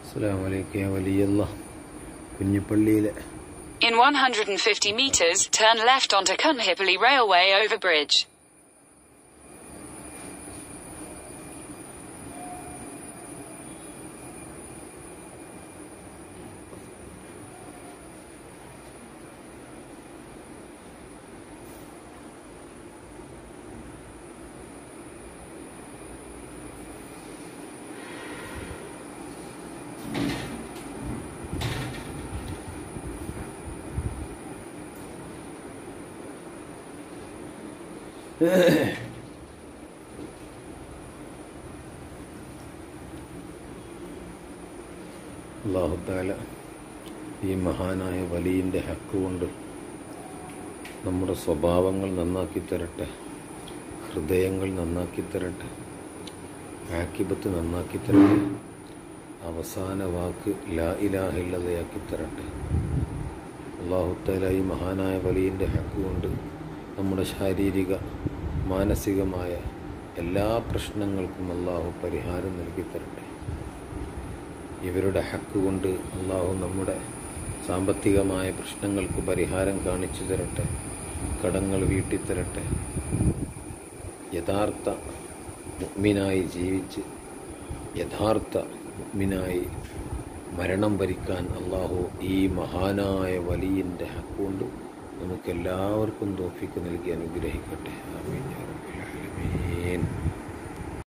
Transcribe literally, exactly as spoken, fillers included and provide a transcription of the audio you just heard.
Assalamu alaikum ya waliyallah. കുഞ്ഞിപ്പള്ളിയിലെ In one hundred fifty meters, turn left onto Kunhipally Railway overbridge. അല്ലാഹു തആല ഈ മഹാനായ വലിയൻ്റെ ഹക്ക് കൊണ്ട് നമ്മുടെ സ്വഭാവങ്ങൾ നന്നാക്കി തരട്ടെ, ഹൃദയങ്ങൾ നന്നാക്കി തരട്ടെ, ആക്കിബത്ത് നന്നാക്കി തരട്ടെ, അവസാന വാക്ക് ലാ ഇലാഹ ഇല്ലല്ലാഹയാക്കി തരട്ടെ. അല്ലാഹു തആല ഈ മഹാനായ വലിയൻ്റെ ഹക്ക് കൊണ്ട് നമ്മുടെ ശാരീരിക മാനസികമായ എല്ലാ പ്രശ്നങ്ങൾക്കും അല്ലാഹു പരിഹാരം നൽകി തരട്ടെ. ഇവരുടെ ഹക്ക് കൊണ്ട് അല്ലാഹു നമ്മുടെ സാമ്പത്തികമായ പ്രശ്നങ്ങൾക്ക് പരിഹാരം കാണിച്ചു തരട്ടെ, കടങ്ങൾ വീട്ടിത്തരട്ടെ. യഥാർത്ഥ മുഅ്മിനായി ജീവിച്ച് യഥാർത്ഥ മുഅ്മിനായി മരണം വരിക്കാൻ അല്ലാഹു ഈ മഹാനായ വലിയൻ്റെ ഹക്ക് കൊണ്ട് നമുക്കെല്ലാവർക്കും തൗഫീഖ് നൽകി അനുഗ്രഹിക്കട്ടെ. ആമീൻ.